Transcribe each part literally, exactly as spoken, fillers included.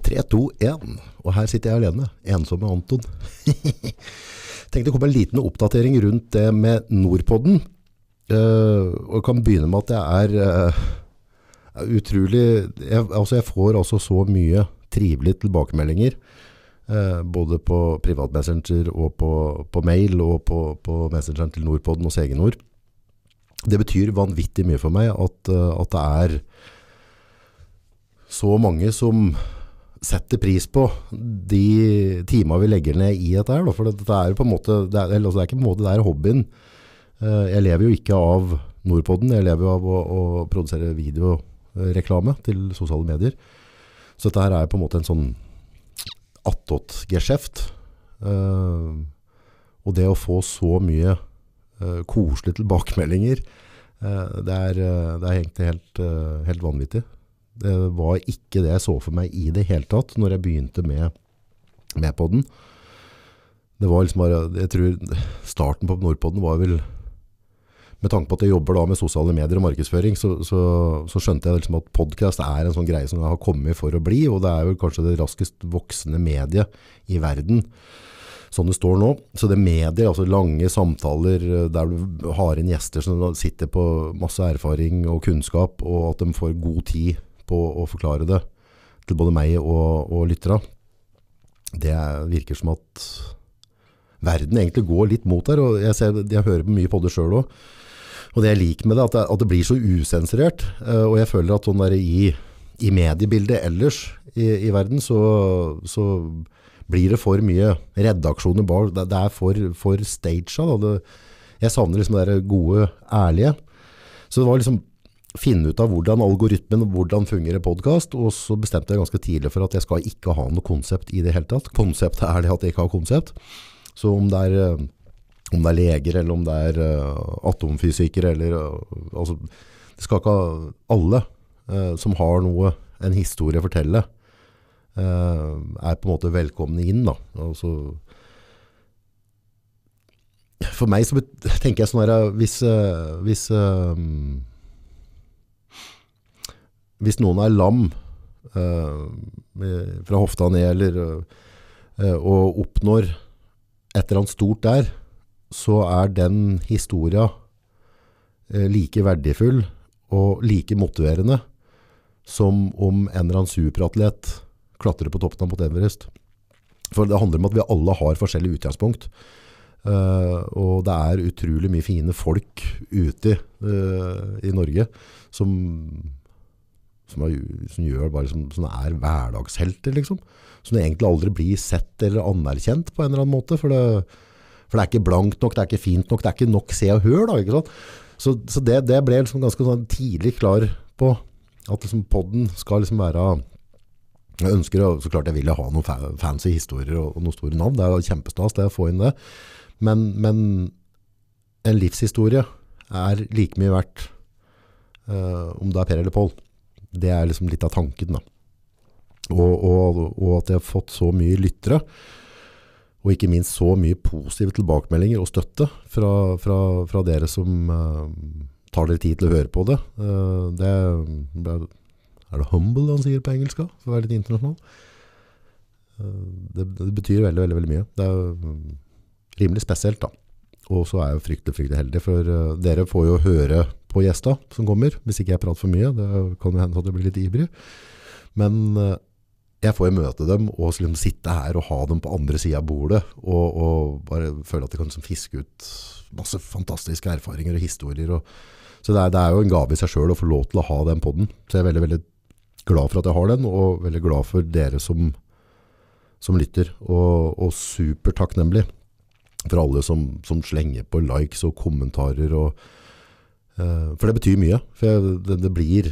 tre, to, en. Og her sitter jeg alene, ensom med Anton. Tenkte å komme en liten oppdatering rundt det med Nordpodden. Uh, og jeg kan begynne med at det er uh, utrolig... Jeg, altså jeg får altså så mye trivelige tilbakemeldinger, uh, både på privat messenger og på, på mail og på, på messengeren til Nordpodden og Segenord. Det betyr vanvittig mye for meg at, uh, at det er så mange som setter pris på de timer vi legger ned i dette her, da. For det er jo på en måte, det er, altså det er ikke på en måte, det er hobbyen. Jeg lever jo ikke av Nordpodden, jeg lever jo av å, å produsere videoreklame til sosiale medier. Så dette her er på en måte en sånn attåt-geskjeft. Og det å få så mye koselige tilbakemeldinger, det er, det er egentlig helt, helt vanvittig. Det var ikke det jeg så for meg i det hele tatt når jeg begynte med, med podden. Det var liksom bare, jeg tror starten på Nordpodden var vel, med tanke på at jeg jobber da med sosiale medier og markedsføring, så, så, så skjønte jeg liksom at podcast er en sånn greie som har kommet for å bli, og det er jo kanskje det raskest voksende mediet i verden, sånn det står nå. Så det mediet, altså lange samtaler der du har inn gjester som sitter på masse erfaring og kunnskap, og at de får god tid på å forklare det til både meg og, og lyttere. Det virker som at verden egentlig går litt mot der, og jeg, ser, jeg hører mye på det selv også. Og det jeg liker med det, at det, at det blir så usensurert, og jeg føler at sånn der i, i mediebildet ellers i, i verden, så, så blir det for mye redaksjoner bare. Det, det er for, for staged. Da. Det, jeg savner liksom det der gode, ærlige. Så det var liksom finne ut av hvordan algoritmen og hvordan fungerer podcast, og så bestemte jeg ganske tidlig for at jeg skal ikke ha noe konsept i det hele tatt. Konseptet er det at jeg ikke har konsept. Så om det er, om det er leger, eller om det er uh, atomfysikere, eller uh, altså, det skal ikke ha alle uh, som har noe, en historie å fortelle, uh, er på en måte velkomne inn da. Altså, for meg så tenker jeg sånn her, hvis, uh, hvis uh, hvis noen er lam uh, fra hofta ned eller, uh, og oppnår et eller annet stort der, så er den historien uh, like verdifull og like motiverende som om en eller annen superatlet klatrer på toppen av Mount Everest. For det handler om at vi alle har forskjellige utgangspunkt. Uh, og det er utrolig mye fine folk ute uh, i Norge som Som, er, som gjør bare som, som er hverdagshelter liksom, som egentlig aldri blir sett eller anerkjent på en eller annen måte, for det, for det er ikke blankt nok, det er ikke fint nok, det er ikke nok se og hør da, ikke sant? Så, så det, det ble liksom ganske sånn tidlig klar på at liksom podden skal liksom være, jeg ønsker så klart jeg ville ha noen fancy historier og, og noen store navn, det er jo kjempestas det å få inn det, men, men en livshistorie er like mye verdt uh, om det er Per eller Pål. Det er liksom litt av tanken da. Og, og, og at jeg har fått så mye lyttere, og ikke minst så mye positive tilbakemeldinger og støtte fra, fra, fra dere som uh, tar dere tid til å høre på det. Uh, det er, er det humble han sier på engelsk, for å være litt internasjonal? Uh, det, det betyr veldig, veldig, veldig mye. Det er um, rimelig spesielt da. Og så er jeg jo fryktelig, fryktelig heldig, for uh, dere får jo høre på gjester som kommer, hvis ikke jeg prater for mye. Det kan jo hende at jeg blir litt ivrig. Men uh, jeg får jo møte dem, og liksom sitte her og ha dem på andre siden av bordet, og, og bare føle at de kan liksom fiske ut masse fantastiske erfaringer og historier. Og, så det er, det er jo en gave i seg selv å få lov til å ha den podden. Så jeg er veldig, veldig glad for at jeg har den, og veldig glad for dere som, som lytter, og, og super takknemlig for alle som, som slenger på likes og kommentarer, og, uh, for det betyr mye, for jeg, det, det blir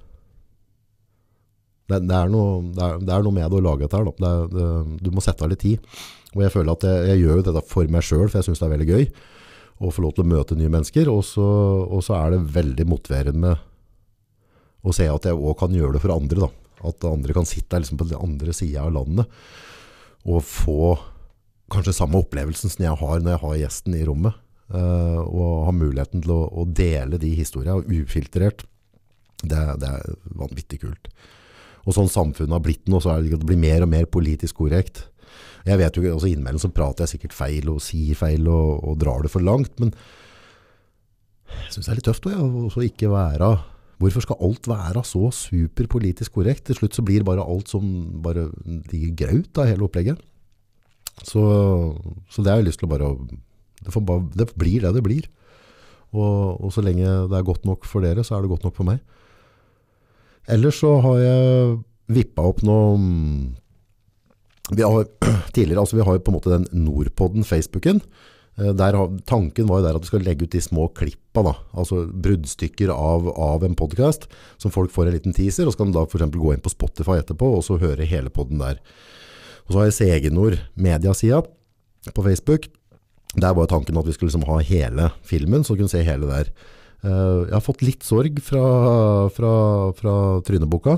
det, det, er noe, det, er, det er noe med det å lage dette her da. Det, det, du må sette av litt tid, og jeg føler at jeg, jeg gjør dette for meg selv, for jeg synes det er veldig gøy å få lov til å møte nye mennesker, og så, og så er det veldig motiverende å se at jeg også kan gjøre det for andre da. At andre kan sitte liksom på den andre siden av landet og få kanskje samme opplevelsen som jeg har når jeg har gjesten i rommet, uh, og ha muligheten til å, å dele de historiene ufiltrert. Det, det er vanvittig kult. og sånn samfunnet har blitt nå, så er det, det blir mer og mer politisk korrekt. Jeg vet jo ikke, altså innimellom så prater jeg sikkert feil og sier feil og, og drar det for langt, men jeg synes det er litt tøft også, ja, å ikke være, hvorfor skal alt være så superpolitisk korrekt? Til slutt så blir bare alt som bare ligger graut da, hele opplegget. Så, så det har jeg lyst til å bare, det, får bare, det blir det det blir. Og, og så lenge det er godt nok for dere, så er det godt nok for meg. Ellers så har jeg vippet opp noe, vi har tidligere, altså vi har jo på en måte den Nordpodden Facebooken, der, tanken var jo der at vi skal legge ut de små klippa da, altså bruddstykker av, av en podcast, som folk får en liten teaser, og så kan de da for eksempel gå inn på Spotify etterpå, og så høre hele podden der. Og så har jeg Segenor Media-siden på Facebook, der var tanken at vi skulle liksom ha hele filmen, så kunne se hele der. Jeg har fått litt sorg fra, fra, fra Tryneboka.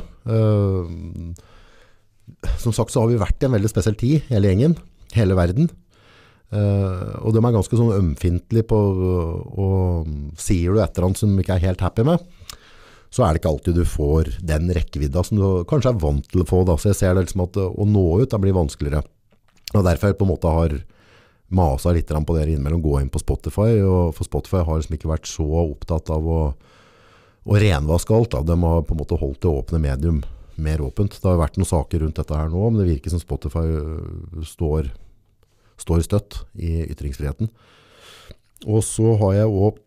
Som sagt så har vi vært i en veldig spesiell tid, hele gjengen, hele verden. Uh, og de er ganske sånn ømfintlige på og sier du et eller annet som du ikke er helt happy med, så er det ikke alltid du får den rekkevidda som du kanskje er vant til å få da. Så jeg ser det liksom at å nå ut da blir vanskeligere, og derfor jeg på en måte har maset litt på dere innimellom, gå inn på Spotify, og for Spotify har liksom ikke vært så opptatt av å, å renvaske alt da. De har på en måte holdt det åpne medium mer åpent. Det har vært noen saker rundt dette her nå, men det virker som Spotify står står støtt i ytringsfriheten. Og så har jeg også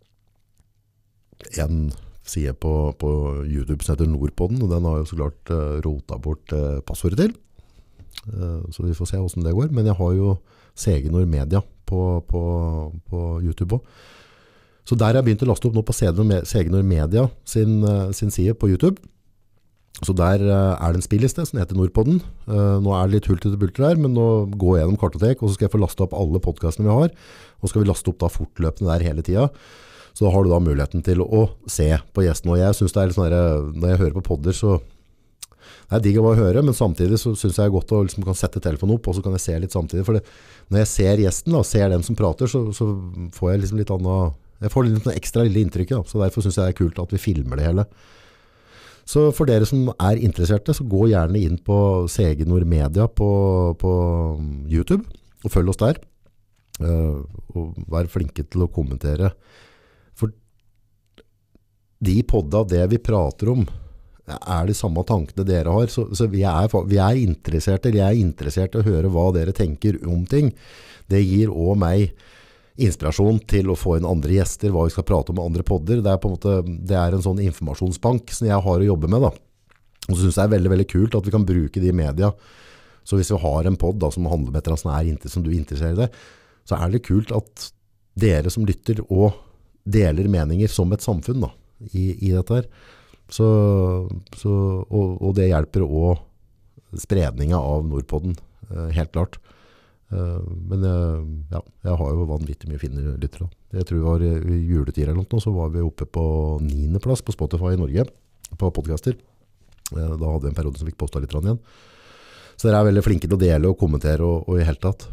en side på, på YouTube som heter Nordpodden, og den har jeg så klart uh, rotet bort uh, passordet til. Uh, så vi får se hvordan det går. Men jeg har jo Segenor Media på, på, på YouTube også. Så der har jeg begynt å laste opp nå på Segenor Media sin, uh, sin side på YouTube. Så der uh, er det en spilliste som heter Nordpodden. Uh, nå er det litt hultet til bulter der, men nå går jeg gjennom kartotek, og så skal jeg få laste opp alle podcastene vi har, og så skal vi laste opp da fortløpende der hele tiden. Så da har du da muligheten til å, å se på gjestene. Og jeg synes det er litt sånn der, når jeg hører på podder, så det er digg å bare høre, men samtidig så synes jeg det er godt å liksom kan sette telefonen opp, og så kan jeg se litt samtidig. For det, når jeg ser gjesten, da, ser den som prater, så, så får jeg liksom litt annet, jeg får litt ekstra lille inntrykk, da. Så derfor synes jeg det er kult at vi filmer det hele. Så for dere som er interesserte, så gå gjerne inn på Segenor Media på, på YouTube, og følg oss der. Uh, og vær flinke til å kommentere. For de podda, det vi prater om, er de samme tankene dere har. Så, så vi, er, vi er interesserte, jeg er interessert i å høre hva dere tenker om ting. Det gir også meg inspirasjon til å få inn andre gjester, hva vi skal prate om med andre podder. Det er på en måte, det er en sånn informasjonsbank som jeg har å jobbe med da. Og så synes jeg det er veldig, veldig kult at vi kan bruke de i media. Så hvis vi har en podd da, som handler om et eller annet som, er, som du er interessert i det, så er det kult at dere som lytter og deler meninger som et samfunn da, i, i dette her. Så, så, og, og det hjelper også spredningen av Nordpodden, helt klart. Uh, men uh, ja, jeg har jo vanvittig mye fine lyttere. Jeg tror vi var i juletid eller noe, så var vi oppe på niende plass på Spotify i Norge på podcaster. Uh, da hadde vi en periode som fikk postet litt igjen. Så dere er veldig flinke til å dele og kommentere og, og i helt tatt.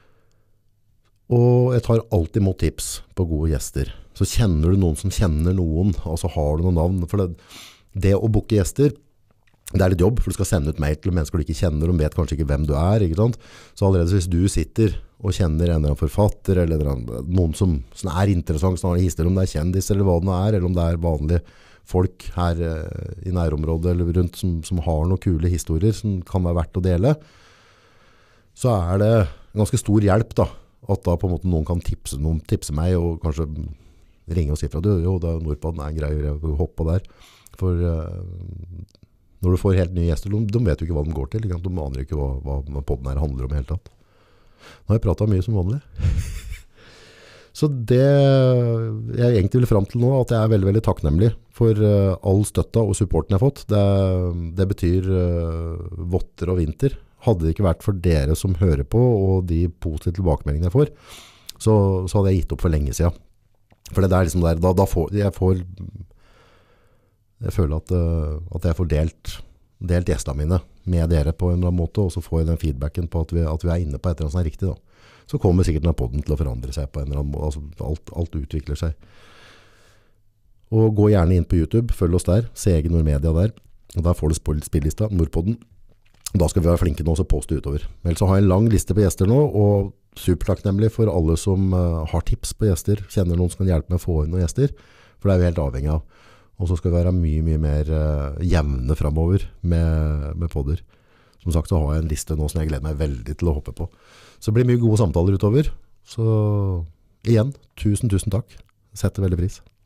Og jeg tar alltid imot tips på gode gjester. Så kjenner du noen som kjenner noen, altså har du noen navn, for det, det å booke gjester, det er litt jobb, for du skal sende ut mail til mennesker du ikke kjenner, og vet kanskje ikke hvem du er, ikke sant? Så allerede hvis du sitter og kjenner en eller annen forfatter, eller noen som, som er interessant, som har en historie, om det er kjendis eller hva det er, eller om det er vanlige folk her eh, i nærområdet eller rundt som, som har noen kule historier som kan være verdt å dele, så er det en ganske stor hjelp da, at da på en måte noen kan tipse, noen tipse meg, og kanskje ringe og si fra, du, jo, det er Nordpodden er en greie, jeg hopper der, for eh, når du får helt nye gjester, de, de vet jo ikke hva de går til, de aner ikke hva, hva podden her handler om i hele tatt. Nå har jeg pratet mye som vanlig. Så det jeg egentlig vil frem til nå, at jeg er veldig, veldig takknemlig for uh, all støtta og supporten jeg har fått. Det, det betyr uh, votter og vinter. Hadde det ikke vært for dere som hører på, og de positive tilbakemeldingene jeg får, så, så hadde jeg gitt opp for lenge siden. For det er liksom der, da, da får jeg får Jeg føler at, uh, at jeg får delt, delt gjestene mine med dere på en eller annen måte, og så får jeg den feedbacken på at vi, at vi er inne på et eller annet som er riktig. Da. Så kommer sikkert denne podden til å forandre seg på en eller annen måte. Altså, alt, alt utvikler seg. Og gå gjerne inn på YouTube, følg oss der, Segenor Media der. Og der får du spill- spillista, Nordpodden. Da skal vi være flinke nå og poste utover. Men ellers så har jeg en lang liste på gjester nå, og supertakknemlig for alle som uh, har tips på gjester, kjenner noen som kan hjelpe med å få inn noen gjester, for det er vi helt avhengig av. Og så skal vi være mye, mye mer uh, jevne fremover med, med podder. Som sagt så har jeg en liste nå som jeg gleder meg veldig til å hoppe på. Så det blir mye gode samtaler utover. Så igjen, tusen, tusen takk. Setter veldig pris.